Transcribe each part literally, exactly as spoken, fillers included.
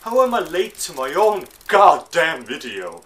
How am I late to my own goddamn video?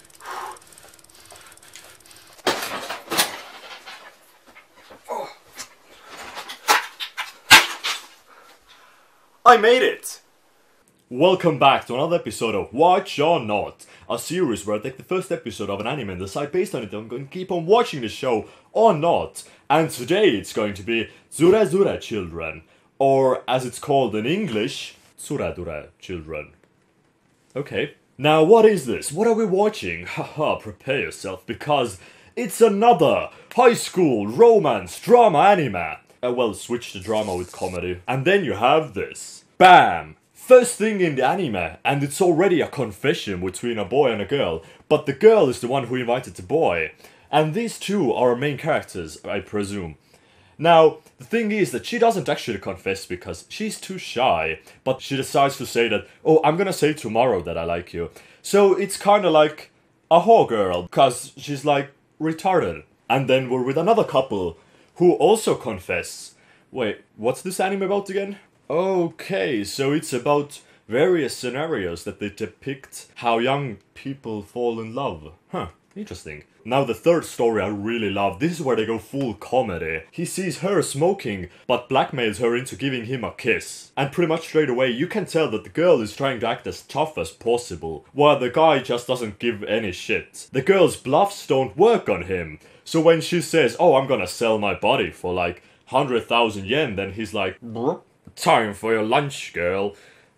I made it! Welcome back to another episode of Watch or Not, a series where I take the first episode of an anime and decide based on it I'm going to keep on watching the show or not. And today it's going to be Zurazura Children, or as it's called in English, Tsuradura Children. Okay. Now what is this? What are we watching? Haha, prepare yourself because it's another high school romance drama anime. Uh, well, switch the drama with comedy. And then you have this. Bam! First thing in the anime, and it's already a confession between a boy and a girl, but the girl is the one who invited the boy. And these two are our main characters, I presume. Now, the thing is that she doesn't actually confess because she's too shy, but she decides to say that, oh, I'm gonna say tomorrow that I like you. So it's kinda like a whore girl, because she's like retarded. And then we're with another couple who also confess. Wait, what's this anime about again? Okay, so it's about various scenarios that they depict how young people fall in love. Huh, interesting. Now the third story I really love, this is where they go full comedy. He sees her smoking, but blackmails her into giving him a kiss. And pretty much straight away you can tell that the girl is trying to act as tough as possible, while the guy just doesn't give any shit. The girl's bluffs don't work on him, so when she says, oh, I'm gonna sell my body for like one hundred thousand yen, then he's like, time for your lunch, girl.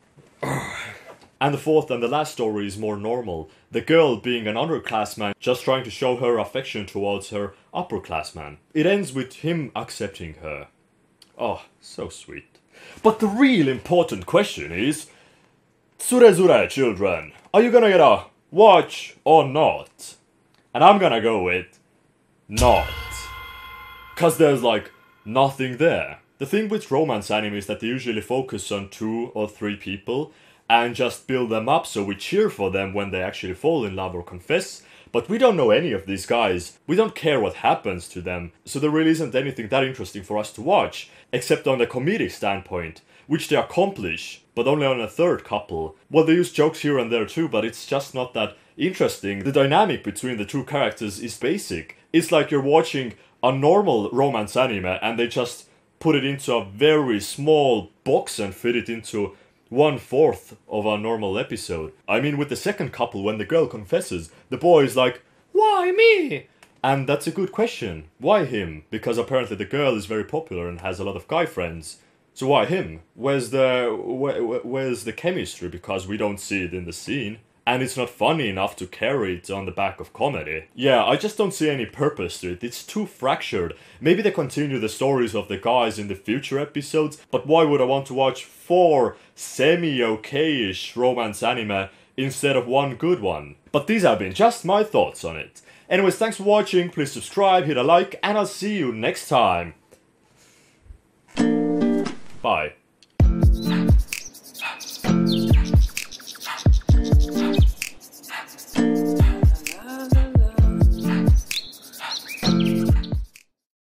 And the fourth and the last story is more normal. The girl being an underclassman, just trying to show her affection towards her upperclassman. It ends with him accepting her. Oh, so sweet. But the real important question is, Tsurezure Children, are you gonna get a watch or not? And I'm gonna go with not. Cause there's like nothing there. The thing with romance anime is that they usually focus on two or three people and just build them up so we cheer for them when they actually fall in love or confess. But we don't know any of these guys. We don't care what happens to them. So there really isn't anything that interesting for us to watch, except on the comedic standpoint, which they accomplish, but only on a third couple. Well, they use jokes here and there too, but it's just not that interesting. The dynamic between the two characters is basic. It's like you're watching a normal romance anime and they just put it into a very small box and fit it into one fourth of a normal episode. I mean, with the second couple, when the girl confesses, the boy is like, why me? And that's a good question. Why him? Because apparently the girl is very popular and has a lot of guy friends. So why him? Where's the where, where's the chemistry? Because we don't see it in the scene. And it's not funny enough to carry it on the back of comedy. Yeah, I just don't see any purpose to it. It's too fractured. Maybe they continue the stories of the guys in the future episodes, but why would I want to watch four semi-okay-ish romance anime instead of one good one? But these have been just my thoughts on it. Anyways, thanks for watching, please subscribe, hit a like, and I'll see you next time. Bye.